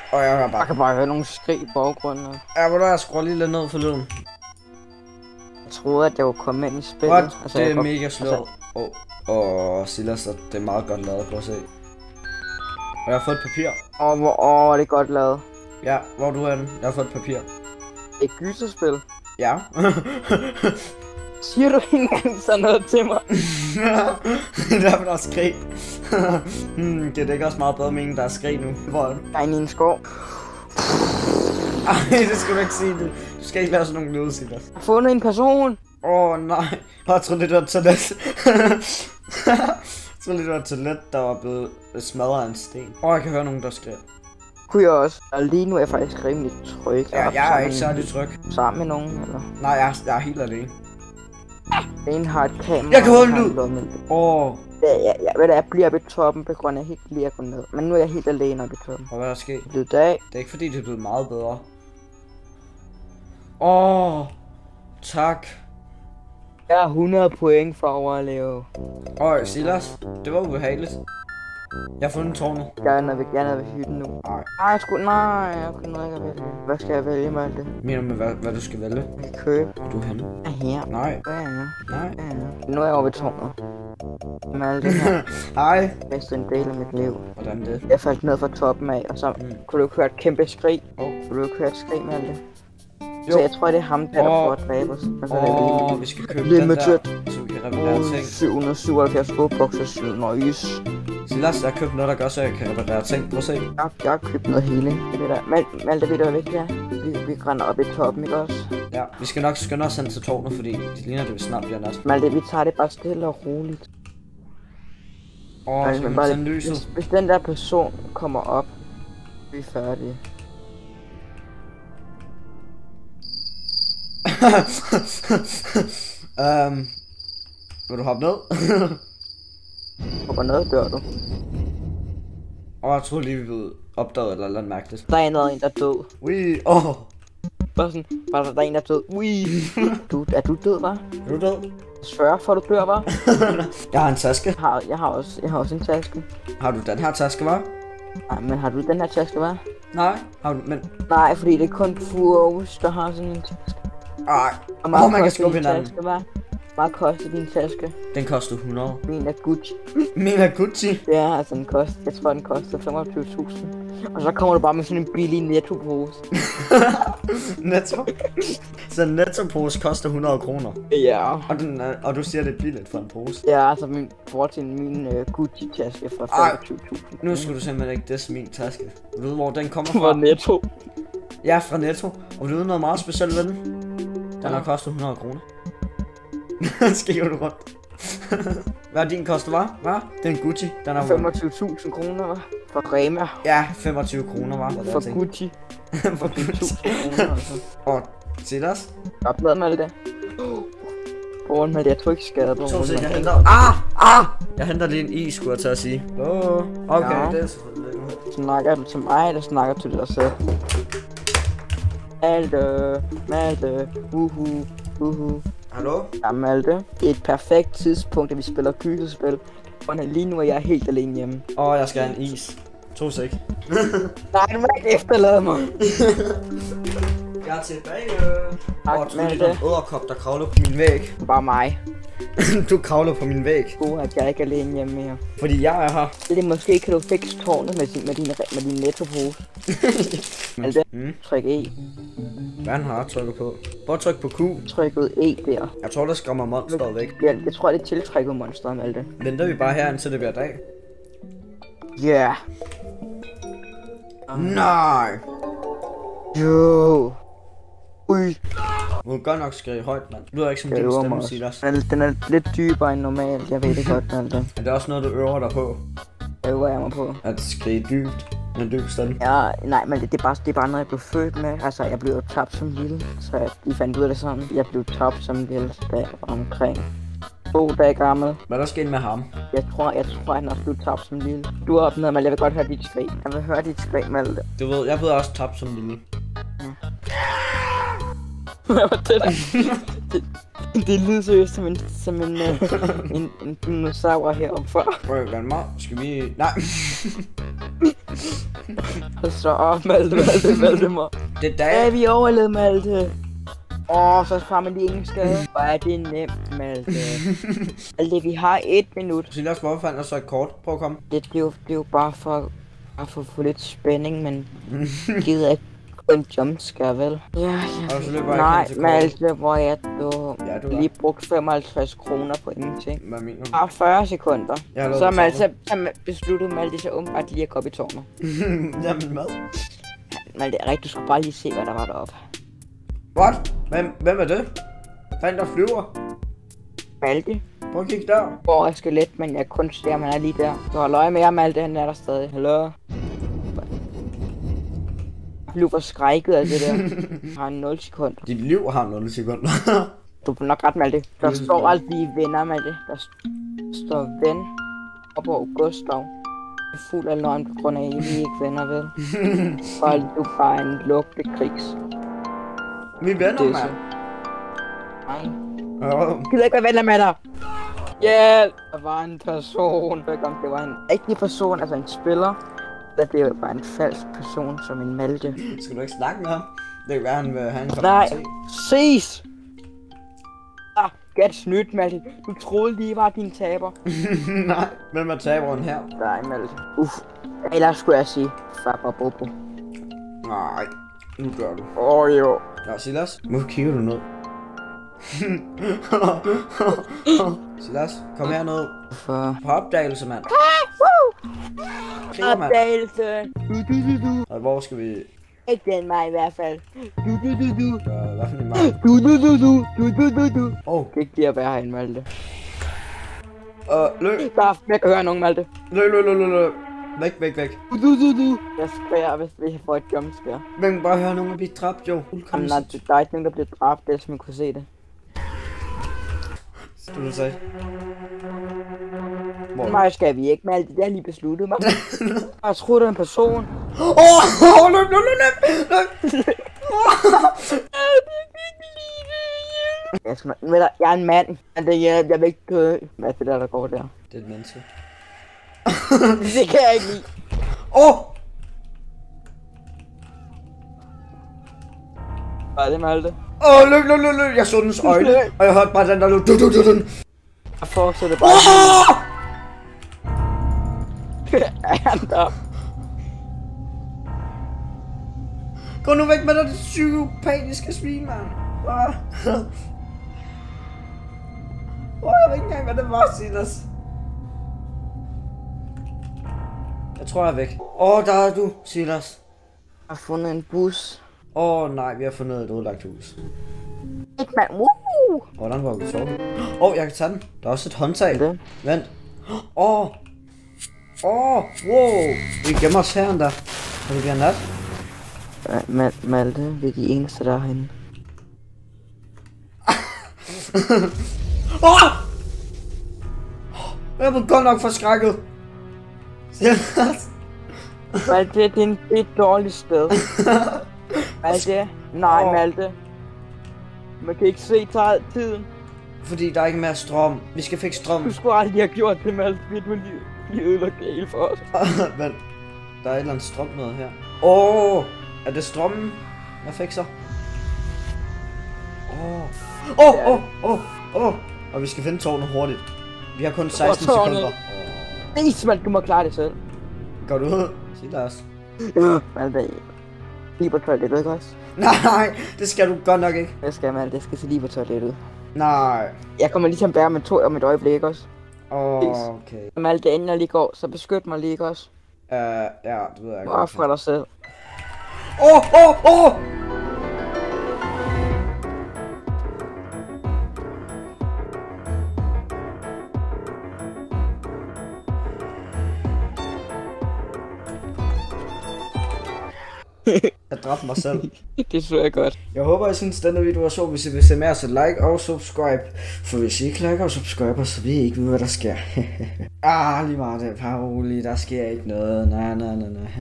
Og jeg hører Jeg kan bare høre nogle skrig i baggrunden. Ja, hvor der skruer lige lidt ned for lyden. Jeg troede, at jeg var kommet ind i spillet. What? Altså, Det er mega slået. Silas, det er meget godt lavet, prøv at se. Og jeg har fået et papir. Det er godt lavet. Ja, hvor er du henne? Jeg har fået et papir. Et gyserspil. Ja. Siger du ikke engang sådan noget til mig? Det er derfor, der er skrig. Det er ikke også meget bedre mening, der er skrig nu. Hvor er du? Jeg er inde i en skov. Ej, det skal du ikke sige. Du skal ikke lave sådan nogle lyde, Silas. Jeg har fundet en person. Nej. Jeg troede, det var et toilet. Jeg troede, det var et toilet, der var blevet smadret af en sten. Jeg kan høre nogen, der skriger. Kunne jeg også. Og lige nu er jeg faktisk rimelig tryg. Ja, jeg er ikke særlig tryg. Sammen med nogen, eller? Nej, jeg er helt alene. En har et kamera. Jeg kan høre en lyd. Jeg bliver ved toppen på grund af helt lige at gå ned. Men nu er jeg helt alene oppe i toppen. Og hvad er der sket? Det er dag. Det er ikke fordi, det er blevet meget bedre. Tak. Jeg har 100 point for at overleve. Silas, det var ubehageligt. Jeg har fundet tårnet. Jeg er nede ved hytten nu. Nej, jeg kunne ikke vælge. Hvad skal jeg vælge, Malte? Mener du med, hvad du skal vælge? Jeg kan købe. Hvor er du henne? Er her. Nej. Hvad er jeg? Nej. Nu er jeg over ved tårnet. Malte her. Hej. Bedste en del af mit liv. Hvordan det? Jeg faldt ned fra toppen af, og så kunne du høre et kæmpe skrig. Kunne du høre et skrig, Malte? Så jeg tror, det er ham, der prøver at dræbe os. Vi skal købe den der, så vi kan reparere ting. 777 robokser, nøjes. Silas, jeg har købt noget, der gør, så jeg kan reparere ting. Prøv at se. Jeg har købt noget healing. Malte, ved du, hvad vigtigt er? Vi render op i toppen, ikke også? Ja, vi skal nok skynde os hen til tårnet, fordi det ligner, det vil snart bliver nat. Malte, vi tager det bare stille og roligt. Skal man tænde lyset? Hvis den der person kommer op, vi er færdige. Vil du hoppe ned? Hopper ned, dør du. Jeg tror lige, vi blev opdaget eller noget mærkeligt. Der er en, der er død. Bare der er en, der er død. Er du død, hva'? Er du død? Svør for, du dør, hva'? Jeg har en taske. Jeg har også en taske. Har du den her taske, hva'? Nej, men har du den her taske, hva'? Nej, har du, men... Nej, fordi det er kun Furus, der har sådan en taske. Man kan skubbe hinanden. Hvad koster din taske? Den koster 100. Min er Gucci. Min er Gucci? Ja, altså jeg tror den koster 25.000. Og så kommer du bare med sådan en billig Netto-pose. Netto? Så en Netto-pose koster 100 kroner? Ja. Og du siger, det er billigt for en pose? Ja, altså min Gucci-taske for 25.000. Nu skal du simpelthen ikke disse min taske. Du ved, hvor den kommer fra? Fra Netto. Ja, fra Netto. Og du ved noget meget specielt ved den? Den har kostet 100 kroner. Skriver du rundt? Hvad er din koster, var? Det er en Gucci. Den er 25.000 kroner, var? For Rema. Ja, 25 kroner, var. For Gucci. For 25.000 kroner, altså. Og Silas? Op med det. Foran med det, jeg tror ikke skade på. Jeg henter... Jeg henter lige en is, skulle jeg til at sige. Okay, ja. Det er selvfølgelig ikke. Snakker du til mig, eller snakker du til dig selv? Malte, Hallo? Ja, Malte. Det er et perfekt tidspunkt, at vi spiller gyserspil. Lige nu er jeg helt alene hjemme. Jeg skal have en is. 2 sek. Nej, du må ikke efterlade mig. Jeg er tilbage. Tak, Malte. Der er en edderkop, der kravler på min væg. Bare mig. Du kravler på min væg. At jeg ikke er alene hjemme mere. Fordi jeg er her. Det måske kan du fikse tårnet med din Netto-pose. Malte, tryk E. Hvad har jeg trykket på? Prøv at trykke på Q. Trykket E der. Jeg tror, der skræmmer monsteret væk. Jeg tror, det er tiltrækket monsteret, Malte. Venter vi bare her, indtil det bliver dag? Ja. Nej. Jo. Ui. Du kan godt nok skrige højt, mand. Du lyder ikke som din stemme, Silas. Den er lidt dybere end normalt, jeg ved det godt, Malte. Men det er også noget, du øver dig på. Øver jeg mig på. At skrige dybt. Med en dyb stemme. Ja, nej, men det er bare noget, jeg blev født med. Altså, jeg blev tabt som lille, så de fandt ud af det sådan. Jeg blev tabt som lille, da jeg var omkring 2 dage gammel. Hvad er der sket med ham? Jeg tror han også blev tabt som lille. Du er opnået, men jeg vil godt høre dit skrig. Jeg vil høre dit skrig, Malte. Du ved, jeg blev også tabt som lille. Hvad var det der? Det lyder seriøst som en dinosaur heroppe før. Prøv at mig. Skal vi... Nej. Så Malte mig. Det er Ja, dag. vi overlevede, Malte. Så sparer man lige ingen skade. Hvor er det nemt, Malte. Malte, vi har 1 minut. Silas, hvorfor fandt jeg så et kort? Prøv at komme. Det er jo bare for at få lidt spænding, men gider ikke en jumpscare, vel? Ja. Og så løber jeg Nej, hen til kortet. Malte, hvor er du? Ja, du Lige brugt 55 kroner på ingenting. Hvad mener du? Bare 40 sekunder. Jeg har lavet Så det Malte, så besluttede Malte sig åbenbart lige at gå op i tårnet. Jamen mad. Malte, det er rigtigt, du skulle bare lige se, hvad der var deroppe. What? Hvem er det? Fandt der flyver? Malte, Prøv at kigge der. hvor er skelet, men jeg kun ser, man er lige der. Du har øje med jer, Malte, han er der stadig. Hallo? Jeg blev forskrækket af det der. Jeg har 0 sekunder. Dit liv har 0 sekunder. Du er nok ret, Malte. Der står altid venner, Malte. Der står ven op på Gustav. Det er fuld af løgn på grund af, at I ikke venner, vel? Og du er bare en lugtekrigs. Vi er venner, Det er så. mand. Nej. Ja. Jeg gider ikke være venner med dig. Hjælp! Der var en person. Jeg ved ikke, om det var en rigtig person, altså en spiller. Eller det var bare en falsk person, som en Malte. Skal du ikke snakke med ham? Det kan være, han vil have en Nej, kommentar. ses! Get snydt, Malte. Du troede lige var din taber. Nej, hvem er taberen her? Nej, Malte. Ellers skulle jeg sige Fababobo. Nej, nu gør du. Jo. Nå, Silas, hvorfor kigger du ned? Silas, kom herned. For På opdagelse, mand. Kigger, mand. opdagelse. Og hvor skal vi... Ikke den mig i hvert fald. Hvad for en mand? Åh, Det er ikke det at være herinde, Malte. løb. Bare jeg kan høre nogen, Malte. Løb. Væk. Jeg skrærer, hvis vi får et jumpscare. Men bare høre nogen blive dræbt, jo. Jamen, der er ikke nogen, der bliver dræbt, ellers man kunne se det. Du sagde. Hvor? Nej, skal vi ikke, Malte. Det har lige besluttet mig. Jeg tror, det er en person. Løb. Jeg er en mand. Jeg vil ikke dø. Hvad er det der går der? Det er et menneske. Det kan jeg ikke lide. Hvad er det, Malte? Løb. Jeg så dens øjne, og jeg hørte bare den der løb. Jeg fortsætter bare. Er han der? Gå nu væk med dig, det psykopatiske svin, mand. Jeg ved ikke engang, hvad det var, Silas. Jeg tror, jeg er væk. Der er du, Silas. Jeg har fundet en bus. Nej, vi har fundet et ødelagt hus. Ikke mand. Hvordan var vi sove? Jeg kan tage den. Der er også et håndtag. Det. Vent. Wow. Vi gemmer os herinde der. Kan det blive nat? Malte, vi er de eneste der er herinde. Jeg blev godt nok forskrækket. Malte, det er et dårligt sted. Malte, nej Malte. Man kan ikke se tiden. Fordi der er ikke mere strøm. Vi skal fikse strøm. Du skulle aldrig have gjort det, Malte. Vi er lige ødelagt det hele for os. Men der er et eller andet strøm noget her. Er det strømmen, jeg fikser? Og vi skal finde tårnet hurtigt. Vi har kun 16 sekunder. Nis, Malte, du må klare det selv. Går du ud? Sig lad os. Malte, lige på toilettet, ikke også? Nej, det skal du godt nok ikke. Jeg skal, Malte. Jeg skal se lige på toilettet. Nej. Jeg kommer lige til at bære med 2 om et øjeblik, ikke også? Okay. Malte, inden jeg lige går, så beskyt mig lige, ikke også? Ja, det ved jeg Bare godt. for dig selv. Jeg dræbte mig selv. Det så jeg godt. Jeg håber, I synes, denne video var sjov. Hvis I vil se mere, så like og subscribe. For hvis I ikke liker og subscriber, så ved I ikke, hvad der sker. Lige meget det. Bare roligt. Der sker ikke noget. Nej.